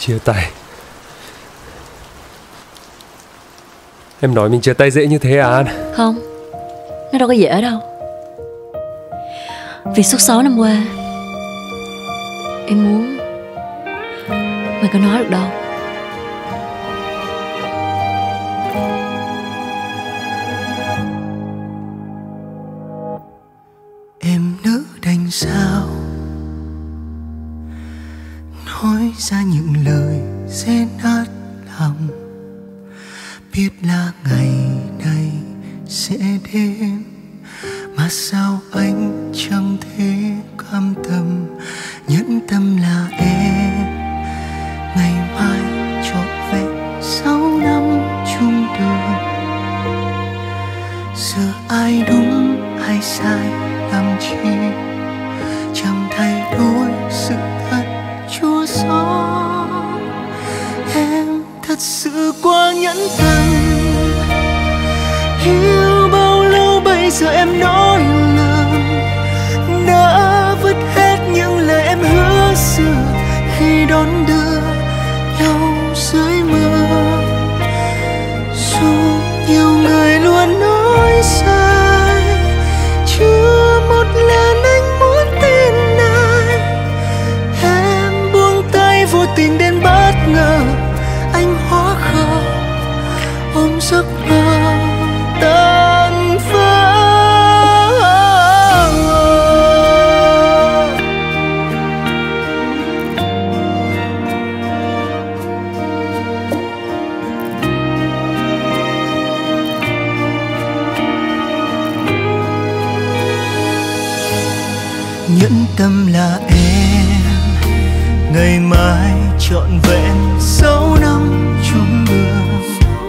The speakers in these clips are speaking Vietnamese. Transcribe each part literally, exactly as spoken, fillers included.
Chia tay. Em nói mình chia tay dễ như thế à An? Không, nó đâu có dễ đâu. Vì suốt sáu năm qua em muốn mày có nói được đâu. Em nỡ đành sao nói ra những lời rẽ nát lòng, biết là ngày này sẽ đến mà sao anh chẳng thể cam tâm. Nhẫn tâm là em ngày mai trọn vẹn sáu năm chung đường. Giờ ai đúng ai sai làm chi chẳng thay đổi sự thật chua xót. Em thật sự quá nhẫn tâm, yêu bao lâu bây giờ em nói lầm. Đã vứt hết những lời em hứa xưa khi đón đưa nhau dưới mưa. Dù nhiều người luôn nói sai, chưa một lần anh muốn tin ai. Em buông tay vô tình đến bất ngờ, anh hóa khờ ôm giấc mơ tan vỡ. Nhẫn tâm là em ngày mai trọn vẹn sáu năm chung đường.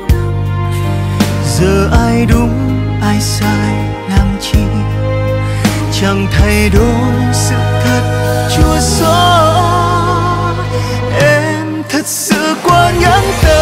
Giờ ai đúng ai sai làm chi chẳng thay đổi sự thật chua xót. Em thật sự quá nhẫn tâm,